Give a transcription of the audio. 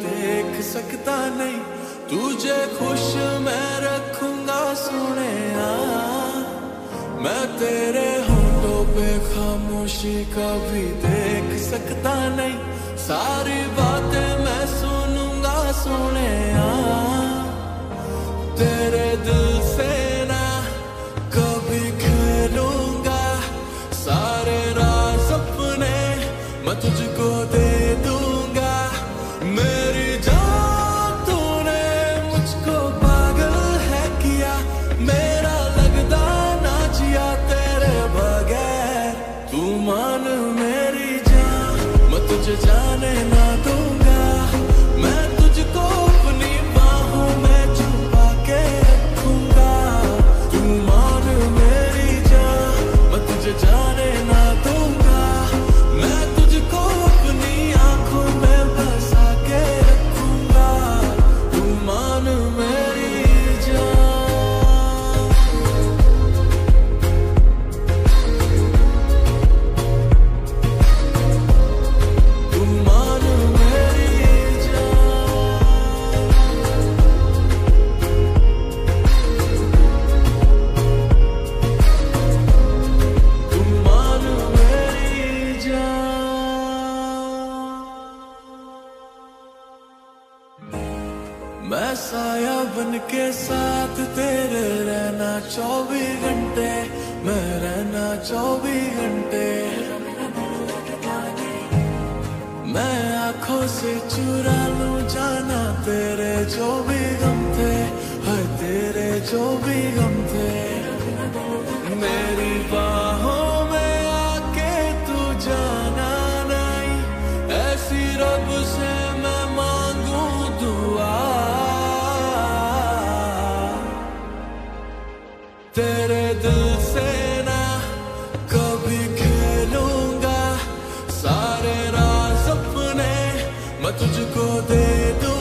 देख सकता नहीं, तुझे खुश मैं रखूंगा सोनिया। मैं तेरे होठों पे खामोशी कभी देख सकता नहीं, सारी बातें मैं सुनूंगा सोनिया। तेरे दिल से ना कभी खेलूंगा, सारे राज अपने मैं तुझको दे दूंगा। मेरी जान तूने मुझको पागल है किया, मेरा लगदा ना जिया तेरे बगैर। तू मान मेरी जान, मैं तुझे जाने ना दूंगा। मैं तुझको अपनी बाहों में छुपा के रखूंगा। तू मान मेरी जान, मैं तुझे जाने ना दूंगा। मैं तुझको अपनी आंखों में बसा के रखूंगा। तू मान मेरी जान, तू मान मेरी जान, तू मान मेरी जान। मैं साया बन के साथ तेरे रहना 24 घंटे, मैं रहना 24 घंटे। मैं आंखों से चुरा लूं जाना तेरे जो भी गम थे, है तेरे जो भी गम थे। मेरी बाहों में आके तू जाना नहीं, ऐसी रब से मैं मांगू दुआ। तेरे दिल से ना कभी खेलूंगा, सारे राज अपने मैं तुझको दे दूं।